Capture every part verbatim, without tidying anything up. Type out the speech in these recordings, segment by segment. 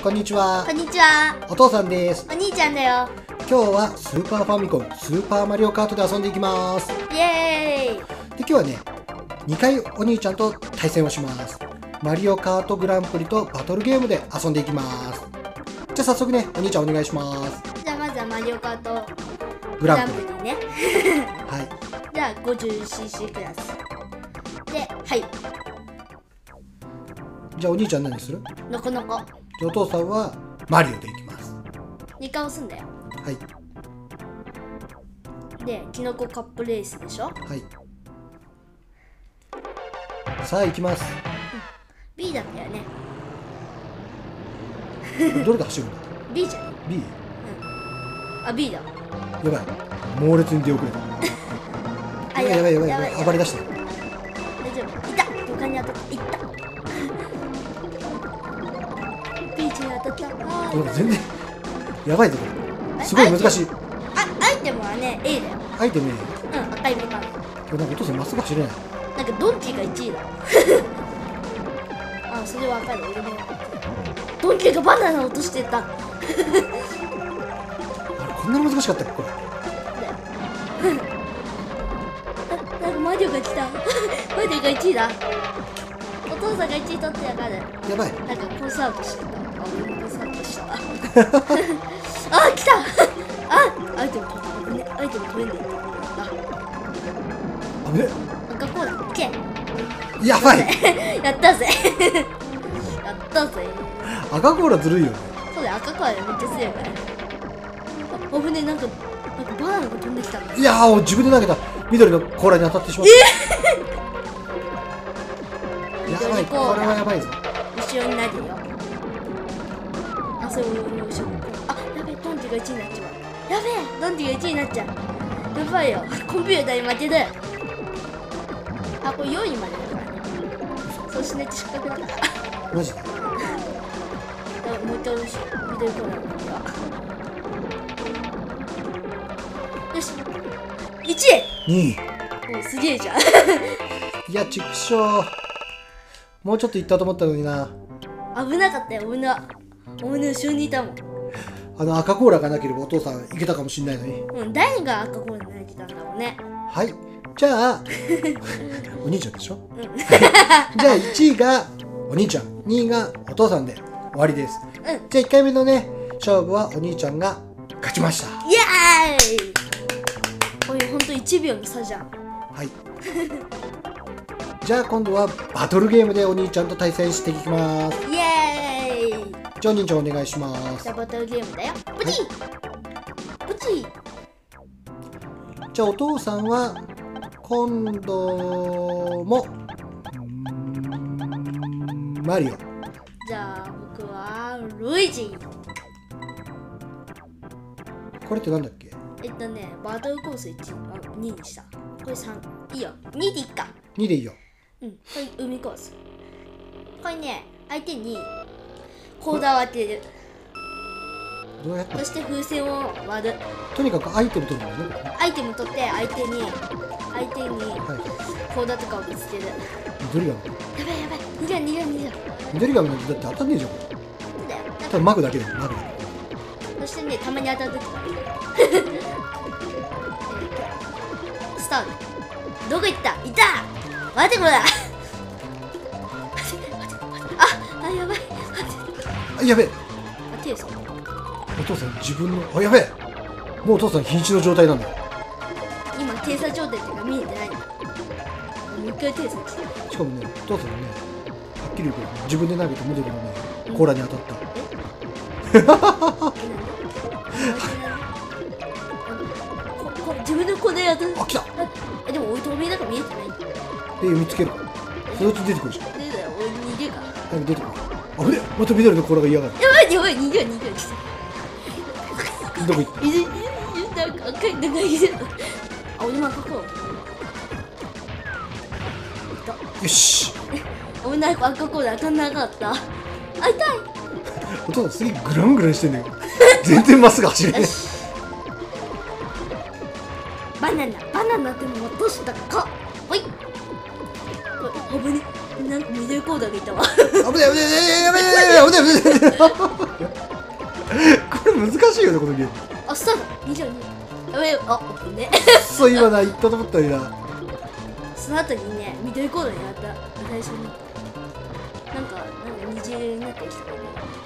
こんにちは。 こんにちは。 お父さんです。 お兄ちゃんだよ。 今日はスーパーファミコンスーパーマリオカートで遊んでいきます。 イエーイ。 で今日はね、にかいお兄ちゃんと対戦をします。マリオカートグランプリとバトルゲームで遊んでいきます。じゃあ早速ね、お兄ちゃんお願いします。 じゃあまずはマリオカートグランプリグランプリね。 はい。 じゃあ ごじゅうシーシー クラスで、はい、 じゃあお兄ちゃん何する？ のこのこじゃあお父さんはマリオでいきます。 にかい押すんだよ。 はいで、キノコカップレースでしょ。 はい。さあ行きます。 B だったよね。 どれで走るんだ？ B じゃね。 B？ あ、B だ。 やばい、猛烈に出遅れた。 あ、 やばいやばいやばい、 やばい暴れ出した。 大丈夫。いた。床に当たった。いった。ビーチに当たった。あこれ全然やばいぞこれ。すごい難しい。 あ、アイテムはね A だよ。 アイテムね、 うん、赤いボタン。 これなんかお父さんまっすぐ走れない。 なんかドンキーがいちいだ。あ、それわかる。俺もドンキーがバナナ落としてた。 あれこんなに難しかったっけこれ。 なんかマリオが来た。マリオがいちいだ。お父さんがいちい取ってやがる。 やばい。 なんかコースアウトしてた。あ、俺もコースアウトした。あ、来た。あ、アイテム取ったね。アイテム取れんでいい。 あぶね。 赤コーラ、オッケー。 やばい。 やったぜ。やったぜ。 赤コーラずるいよね。 そうだよ、赤コーラめっちゃ強いから。あ、危ねえ、なんか、なんかバナナが飛んできたんだ。 いやー、自分で投げた緑のコーラに当たってしまった。やばい、これはやばいぞ。 後ろになるよ。あ、それ俺の後ろ。あ、やべえ、ドンキがいちいになっちまう。やべえ、ドンキがいちいになっちゃう。やばいよ、コンピューターに負ける。あ、これよんいまでだからね。そうしないと失格だから。 マジで。 もう一回後ろ、緑コーナーのよし、いちい。 にい。 もうすげえじゃん。 いや、ちくしょう。もうちょっと行ったと思ったのにな。 危なかったよ、俺の俺の後ろにいたもん。 あの赤コーラがなければお父さん行けたかもしれないのに。 うん、誰が赤コーラになってたんだろうね。 はい。じゃあお兄ちゃんでしょ。 うん。 じゃあいちいがお兄ちゃん、にいがお父さんで終わりです。 うん、 じゃあいっかいめのね、勝負はお兄ちゃんが勝ちました。 イエーイ。これほんといちびょうの差じゃん。 はい。じゃあ今度はバトルゲームでお兄ちゃんと対戦していきます。 イエーイ。 じゃあお兄ちゃんお願いします。 じゃあバトルゲームだよ。プチッ、プチッ。 じゃあお父さんは今度もマリオ。 じゃあ僕はルイージ。 これってなんだっけ？ えっとね、バトルコースいち、あ、ににした。これさん、いいよ。にでいっか。 にでいいよ。 うん、これ海コース。これね、相手にコーダーを当てる。 どうやってそして風船を割る。 とにかくアイテム取るんだよね。 アイテム取って相手に相手にはい。 コーダーとかをぶつける。や緑ガム。 ばいやばい、逃げろ逃げろ逃げろ。 緑ガムなんてだって当たんねえじゃん。これそうだよ。なんただかマグだけだよ、マグだけ。 そしてね、たまに当たるときがいる。スタート。どこ行った？いた！待てこれ。あ、あ、やばい。 あ、やべえ。 あ、手です。 お父さん自分の、あ、やべえ。もうお父さん瀕死の状態なんだよ。 今、停車状態っていうか見えてないんだ。もう一回停車して。 しかもね、お父さんはね、はっきり言うけど、自分で投げた緑のね、コーラに当たった。 ここ自分のコーダー当たる。 あ、来た。 あ、でも俺透明だから見えてないんだよ。 で、見つけるから。そのうち出てくるじゃん。 でだよ、俺逃げるから。 早く出てくる。あぶねえ、また緑のコーラが嫌がる。 やばいやばい、逃げる逃げる。 どこ行った？ いるいるいる、なんか赤いのがいる。あ、俺も赤コーラ。 よし。 俺なんか赤コーラ当たんなかった。あ、痛い。 お父さんすげえグラングランしてんだよ。全然まっすぐ走れない。 よし。バナナバナナでも落としたか。ほい。危ね、なんか緑コーダーがいたわ。 危ない危ない危ない危ない危ない危ない危ない。 これ難しいよね、このゲーム。 あ、スタートにじゅうに。やべえ、あ、ね。 そう、今な、言ったと思ったよな。 その後にね、緑コードになった。最初に。なんか、なんか二重になったりしたね。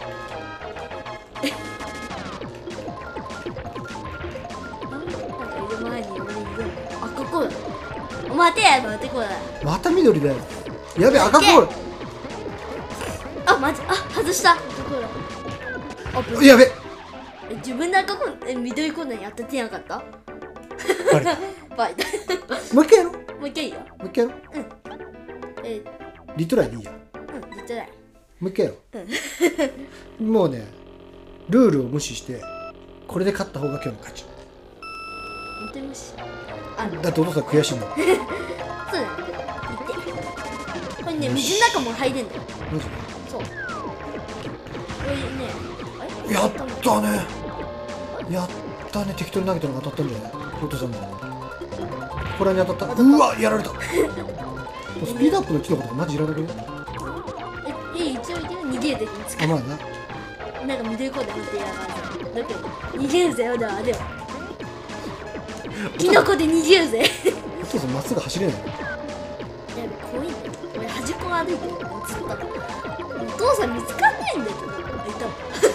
あ、なんかいる前に俺いる。あ、ここだ。お待て、待て、これ。 また緑だよ。やべえ、赤コーあ、マジ、あ、外した。赤コーラ。あ、ぶル。やべえ。 え自分で赤コーラ、え、緑コーナーやっててなかったバレた。 バイト。 もう一回やろう。 もう一回いいよ。 もう一回やろう。 えリトライでいいや。 うん、言ってない。 もう一回やろう。もうね、ルールを無視して、これで勝った方が今日の勝ち。 本当に無視。あ、 だってお父さん悔しいもん。マそうだね。言って。これね、水の中も入れんだよ。 ジでそう。これね、あれやったね。やったね。適当に投げたのが当たったんだよね。お父さんの。これに当たった。うわ、やられた。スピードアップのキノコとかマジいらなくね。 え、いい、一応言って逃げる時に使あ、 う。 まあな。 なんか緑コード見てやがる。だけど、逃げるぜよ、だわ、では。キノコで逃げるぜ。 お父さんまっすぐ走れない。 いや、怖いんだよ。俺端っこ歩いてるからずっと。お父さん見つかんないんだよ。あ、いたわ。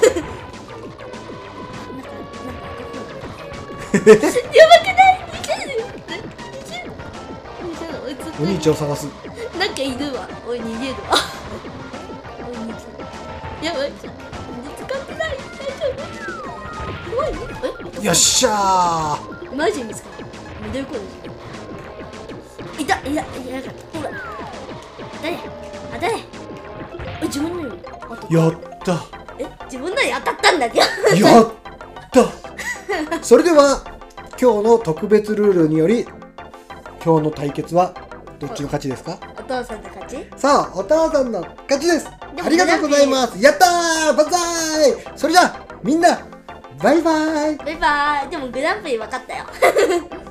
なんか、なんか、やばくない？逃げるよ。逃げる。逃げる。おいつ。 お兄ちゃんを探す。 なんかいるわ。おい、逃げるわ。おい、逃げる。やばい。見つかってない。大丈夫。怖いね。え？ よっしゃー。 マジで見つかった。緑コードじゃん。いた、いや、いや、なかった。ほら。誰？あ、誰？え、自分のより当たった。 やったえ、自分のに当たったんだけど。 やったそれでは今日の特別ルールにより今日の対決はどっちの勝ちですか？ お父さんの勝ち？ さあ、お父さんの勝ちです。 でもありがとうございます。やったー、バンザーイ。それじゃあみんなバイバイ。 バイバーイ。でもグランプリ分かったよ。